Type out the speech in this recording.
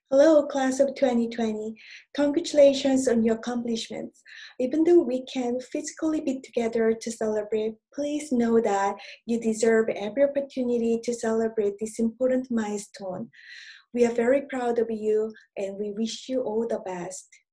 Hello, class of 2020. Congratulations on your accomplishments. Even though we can't physically be together to celebrate, please know that you deserve every opportunity to celebrate this important milestone. We are very proud of you and we wish you all the best.